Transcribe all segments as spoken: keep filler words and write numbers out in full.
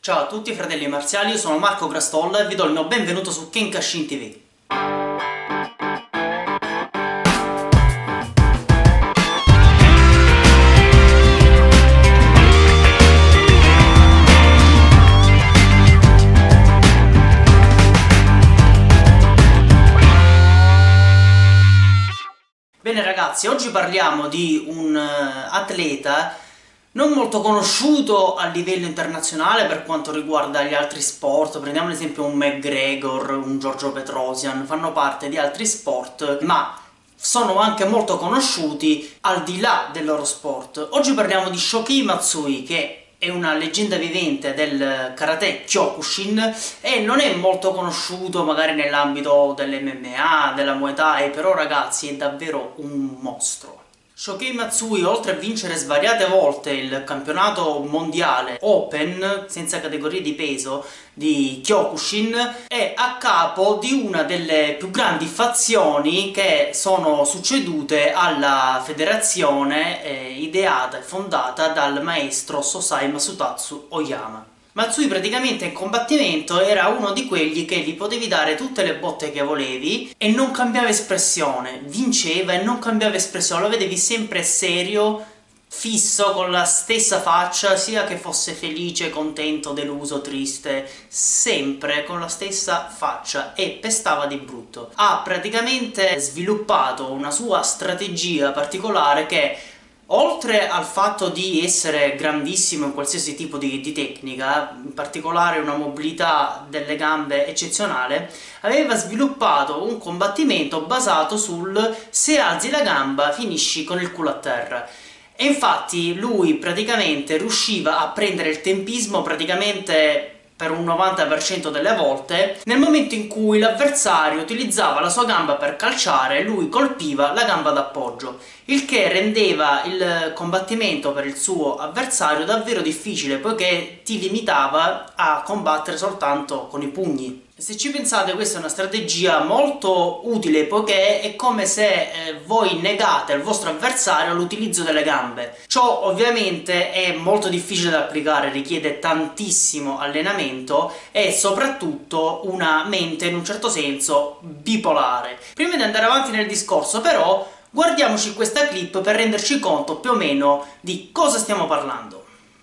Ciao a tutti fratelli marziali, io sono Marco Grastolla e vi do il mio benvenuto su Kenkashin T V. Bene ragazzi, oggi parliamo di un uh, atleta non molto conosciuto a livello internazionale per quanto riguarda gli altri sport. Prendiamo ad esempio un McGregor, un Giorgio Petrosian, fanno parte di altri sport, ma sono anche molto conosciuti al di là del loro sport. Oggi parliamo di Shokei Matsui, che è una leggenda vivente del karate Kyokushin e non è molto conosciuto magari nell'ambito dell'M M A, della Muay Thai, però ragazzi è davvero un mostro. Shokei Matsui, oltre a vincere svariate volte il campionato mondiale Open, senza categorie di peso, di Kyokushin, è a capo di una delle più grandi fazioni che sono succedute alla federazione eh, ideata e fondata dal maestro Sosai Masutatsu Oyama. Matsui praticamente in combattimento era uno di quelli che gli potevi dare tutte le botte che volevi e non cambiava espressione, vinceva e non cambiava espressione, lo vedevi sempre serio, fisso, con la stessa faccia, sia che fosse felice, contento, deluso, triste, sempre con la stessa faccia e pestava di brutto. Ha praticamente sviluppato una sua strategia particolare che, oltre al fatto di essere grandissimo in qualsiasi tipo di, di tecnica, in particolare una mobilità delle gambe eccezionale, aveva sviluppato un combattimento basato sul se alzi la gamba finisci con il culo a terra. E infatti lui praticamente riusciva a prendere il tempismo praticamente per un novanta per cento delle volte. Nel momento in cui l'avversario utilizzava la sua gamba per calciare, lui colpiva la gamba d'appoggio, il che rendeva il combattimento per il suo avversario davvero difficile, poiché ti limitava a combattere soltanto con i pugni. Se ci pensate, questa è una strategia molto utile, poiché è come se eh, voi negate al vostro avversario l'utilizzo delle gambe. Ciò ovviamente è molto difficile da applicare, richiede tantissimo allenamento e soprattutto una mente in un certo senso bipolare. Prima di andare avanti nel discorso però guardiamoci questa clip per renderci conto più o meno di cosa stiamo parlando.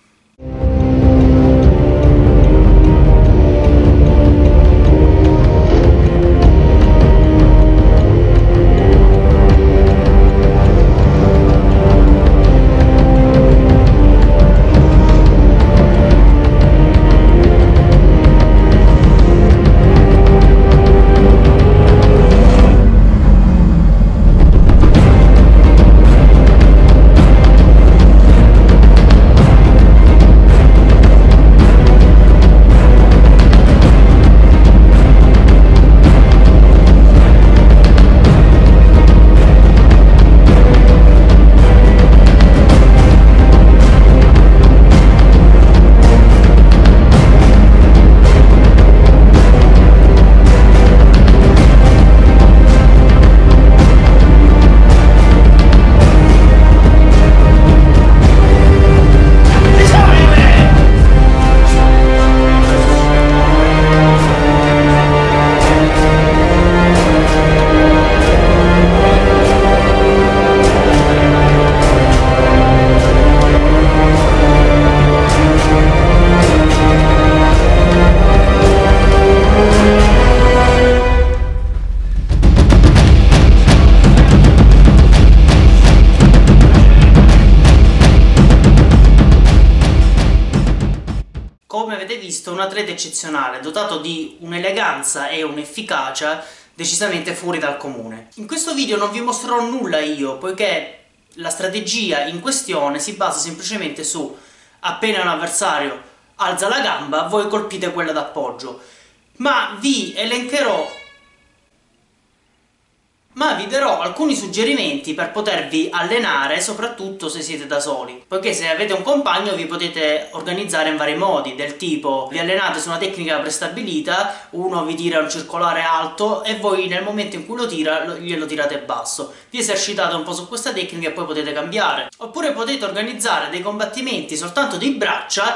Come avete visto, un atleta eccezionale, dotato di un'eleganza e un'efficacia decisamente fuori dal comune. In questo video non vi mostrerò nulla io, poiché la strategia in questione si basa semplicemente su: appena un avversario alza la gamba, voi colpite quella d'appoggio. Ma vi elencherò ma vi darò alcuni suggerimenti per potervi allenare, soprattutto se siete da soli, poiché se avete un compagno vi potete organizzare in vari modi, del tipo: vi allenate su una tecnica prestabilita, uno vi tira un circolare alto e voi nel momento in cui lo tira glielo tirate basso, vi esercitate un po' su questa tecnica e poi potete cambiare. Oppure potete organizzare dei combattimenti soltanto di braccia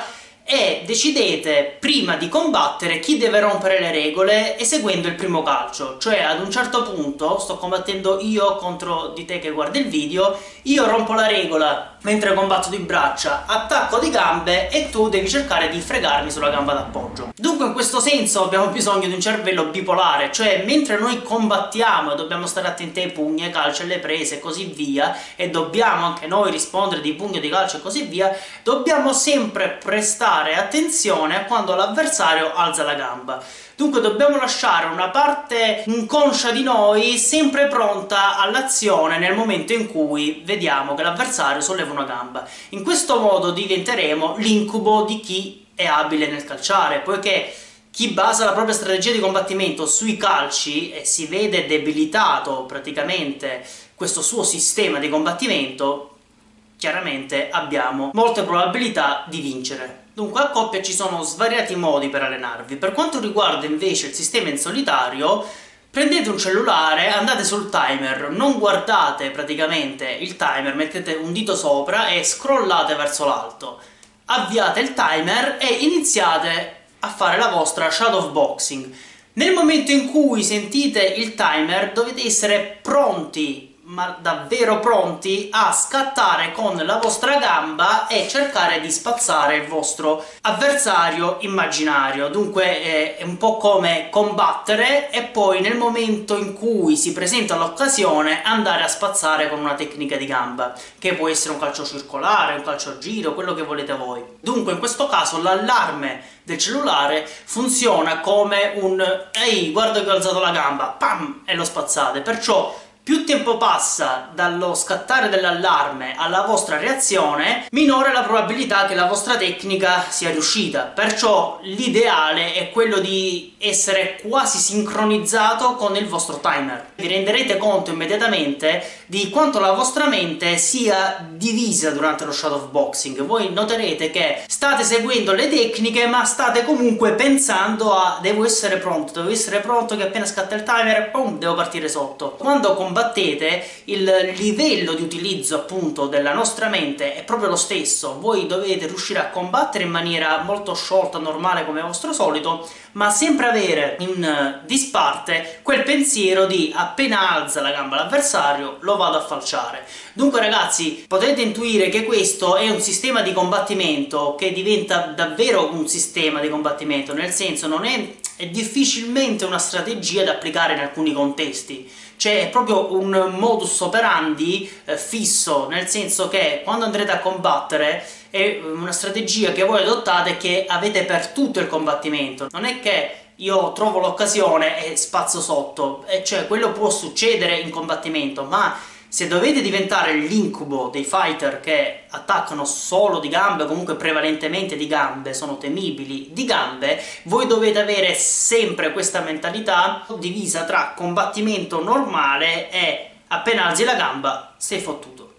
e decidete prima di combattere chi deve rompere le regole eseguendo il primo calcio. Cioè ad un certo punto sto combattendo io contro di te che guardi il video, io rompo la regola mentre combatto di braccia, attacco di gambe e tu devi cercare di fregarmi sulla gamba d'appoggio. Dunque in questo senso abbiamo bisogno di un cervello bipolare, cioè mentre noi combattiamo e dobbiamo stare attenti ai pugni, ai calci, alle prese e così via, e dobbiamo anche noi rispondere di pugno, di calcio e così via, dobbiamo sempre prestare attenzione a quando l'avversario alza la gamba. Dunque dobbiamo lasciare una parte inconscia di noi sempre pronta all'azione nel momento in cui vediamo che l'avversario solleva una gamba. In questo modo diventeremo l'incubo di chi è abile nel calciare, poiché chi basa la propria strategia di combattimento sui calci e si vede debilitato praticamente questo suo sistema di combattimento, chiaramente abbiamo molte probabilità di vincere. Dunque a coppia ci sono svariati modi per allenarvi. Per quanto riguarda invece il sistema in solitario, prendete un cellulare, andate sul timer, non guardate praticamente il timer, mettete un dito sopra e scrollate verso l'alto. Avviate il timer e iniziate a fare la vostra shadow boxing. Nel momento in cui sentite il timer dovete essere pronti, ma davvero pronti, a scattare con la vostra gamba e cercare di spazzare il vostro avversario immaginario. Dunque eh, è un po' come combattere e poi nel momento in cui si presenta l'occasione andare a spazzare con una tecnica di gamba, che può essere un calcio circolare, un calcio a giro, quello che volete voi. Dunque in questo caso l'allarme del cellulare funziona come un ehi, guarda che ho alzato la gamba, pam, e lo spazzate. Perciò più tempo passa dallo scattare dell'allarme alla vostra reazione, minore è la probabilità che la vostra tecnica sia riuscita. Perciò l'ideale è quello di essere quasi sincronizzato con il vostro timer. Vi renderete conto immediatamente di quanto la vostra mente sia divisa durante lo shadow boxing. Voi noterete che state seguendo le tecniche ma state comunque pensando a devo essere pronto, devo essere pronto che appena scatta il timer, boom, devo partire sotto. Quando combattete il livello di utilizzo appunto della nostra mente è proprio lo stesso. Voi dovete riuscire a combattere in maniera molto sciolta, normale come vostro solito, ma sempre avere in disparte quel pensiero di appena alza la gamba l'avversario lo vado a falciare. Dunque ragazzi, potete intuire che questo è un sistema di combattimento che diventa davvero un sistema di combattimento, nel senso non è, è difficilmente una strategia da applicare in alcuni contesti. Cioè è proprio un modus operandi eh, fisso, nel senso che quando andrete a combattere è una strategia che voi adottate e che avete per tutto il combattimento. Non è che io trovo l'occasione e spazzo sotto, e cioè quello può succedere in combattimento, ma se dovete diventare l'incubo dei fighter che attaccano solo di gambe, o comunque prevalentemente di gambe, sono temibili di gambe, voi dovete avere sempre questa mentalità divisa tra combattimento normale e appena alzi la gamba sei fottuto.